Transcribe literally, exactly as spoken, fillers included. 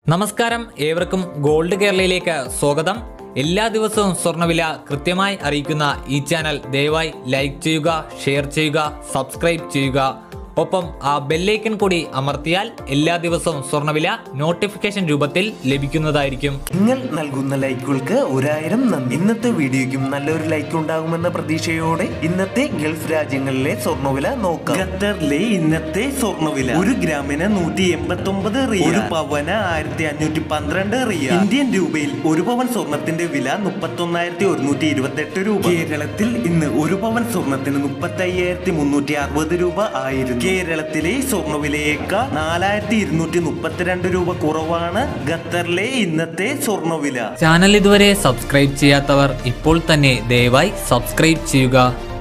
നമസ്കാരം, ഏവർക്കും ഗോൾഡ് കേരളയിലേക്ക് സ്വാഗതം. എല്ലാ ദിവസവും സ്വർണ്ണവില കൃത്യമായി അറിയിക്കുന്ന ഈ ചാനൽ ദയവായി ലൈക്ക് ചെയ്യുക, ഷെയർ ചെയ്യുക, സബ്സ്ക്രൈബ് ചെയ്യുക. ഒപ്പം ആ ബെല്ലൈക്കൺ കൂടി അമർത്തിയാൽ എല്ലാ ദിവസവും സ്വർണ്ണവില നോട്ടിഫിക്കേഷൻ രൂപത്തിൽ ലഭിക്കുന്നതായിരിക്കും. നിങ്ങൾ നൽകുന്ന ലൈക്കുകൾക്ക് ഒരായിരം നന്ദി. ഇന്നത്തെ വീഡിയോയ്ക്കും നല്ലൊരു ലൈക്ക് ഉണ്ടാകുമെന്ന പ്രതീക്ഷയോടെ ഇന്നത്തെ ഗൾഫ് രാജ്യങ്ങളിലെ സ്വർണ്ണവില നോക്കാം. ഖത്തറിലെ ഇന്നത്തെ സ്വർണ്ണവില ഒരു ഗ്രാമിന് നൂറ്റി എൺപത്തി ഒമ്പത് റിയാൽ, ഒരു പവന് ആയിരത്തി അഞ്ഞൂറ്റി പന്ത്രണ്ട് റിയാൽ. ഇന്ത്യൻ രൂപയിൽ ഒരു പവൻ സ്വർണത്തിന്റെ വില മുപ്പത്തി ഒന്നായിരത്തി ഒരുന്നൂറ്റി ഇരുപത്തി എട്ട് രൂപ. കേരളത്തിൽ ഇന്ന് ഒരു പവൻ സ്വർണത്തിന് മുപ്പത്തി അയ്യായിരത്തി മുന്നൂറ്റി അറുപത് രൂപ ആയിരുന്നു. കേരളത്തിലെ സ്വർണ്ണവിലയേക്കാൾ നാലായിരത്തി ഇരുന്നൂറ്റി മുപ്പത്തിരണ്ട് രൂപ കുറവാണ് ഖത്തറിലെ ഇന്നത്തെ സ്വർണ്ണവില. ചാനൽ ഇതുവരെ സബ്സ്ക്രൈബ് ചെയ്യാത്തവർ ഇപ്പോൾ തന്നെ ദയവായി സബ്സ്ക്രൈബ് ചെയ്യുക.